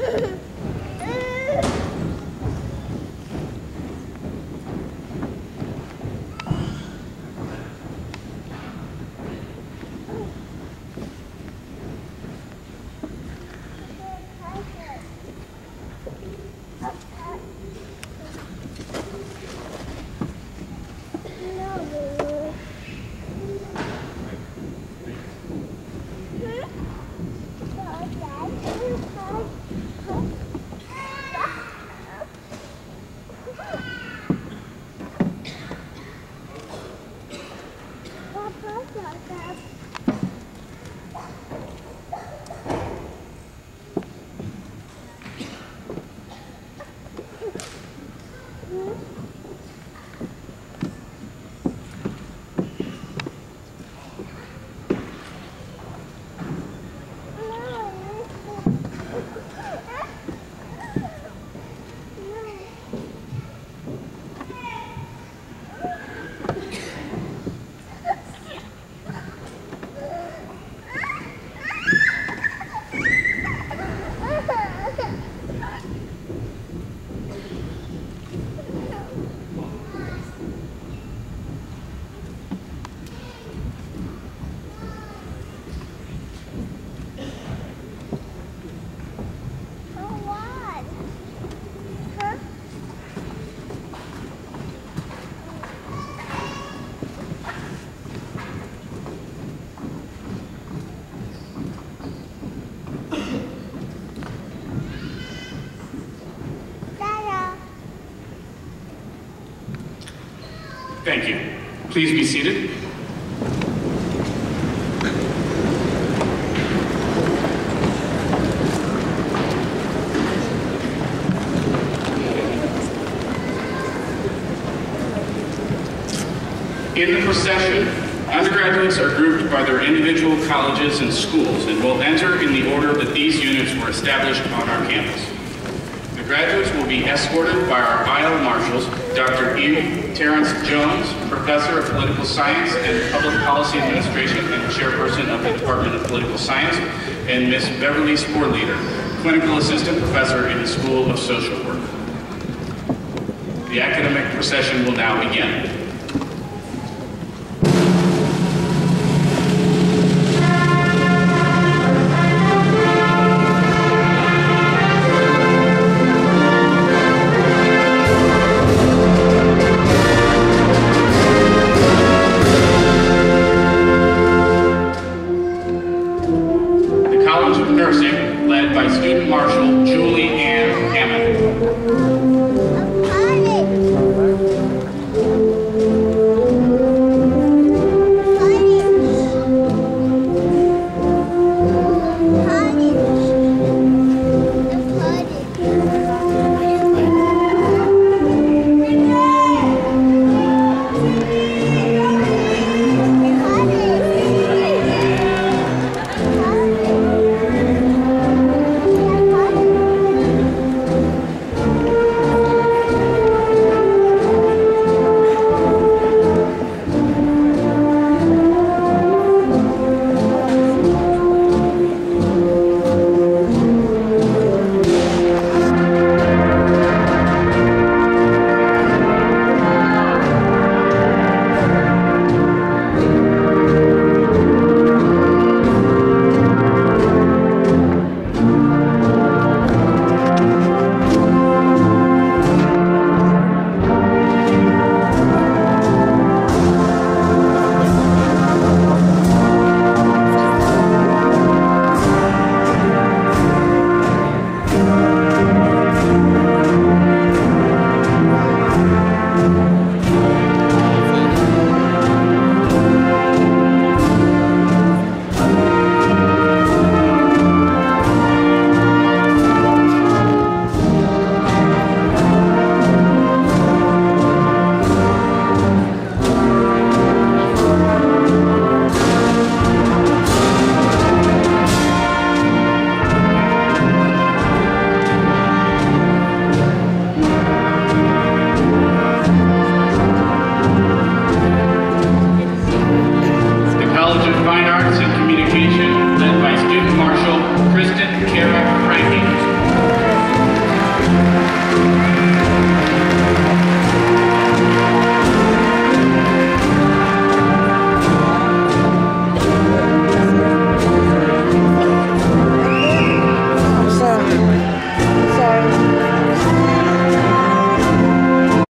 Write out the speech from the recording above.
Thank you. Please be seated. In the procession, undergraduates are grouped by their individual colleges and schools and will enter in the order that these units were established on our campus. The graduates will be escorted by our aisle marshals, Dr. E. Terrence Jones, Professor of Political Science and Public Policy Administration and Chairperson of the Department of Political Science, and Ms. Beverly Sporleader, Clinical Assistant Professor in the School of Social Work. The academic procession will now begin. Nursing, led by Student Marshal Julie Ann Hammond.